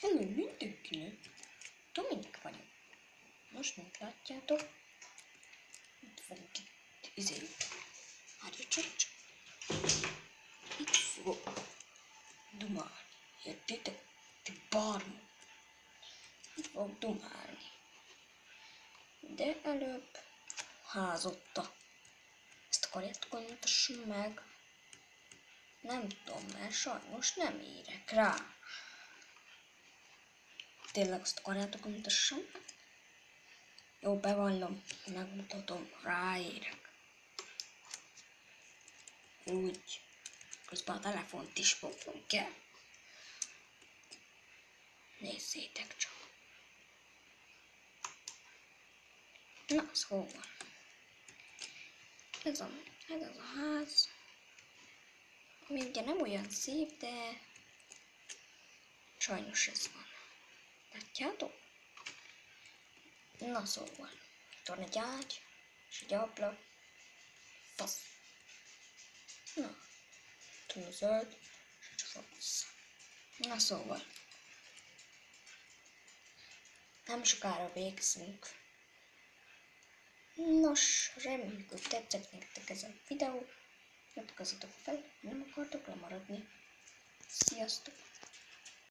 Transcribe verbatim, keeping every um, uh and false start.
Hello mindenkinek! Dominik vagyok. Most, mint látjátok, itt fogok itt, izé, várj csak, itt fogok dumálni. Értitek? Ti barmok. Itt fogok dumálni. De előbb házotta. Ezt akarjátok, hogy mutassam meg? Nem tudom, mert sajnos nem érek rá. Tényleg azt akarjátok, hogy mutassam? Jó, bevallom, megmutatom, ráérek. Úgy, közben a telefont is fognom kell. Nézzétek csak. Na, szóval. Ez a, ez az a ház. Ami ugye nem olyan szép, de sajnos ez van. Látjátok? Na szóval. Itt van egy ágy, és egy ablak. Fasz. Na. Itt van az zöld, és egy fasz. Na szóval. Nem sokára végzünk. Nos, reméljük, hogy tetszett nektek ez a videó. Iratkozzatok fel, nem akartok lemaradni. Sziasztok!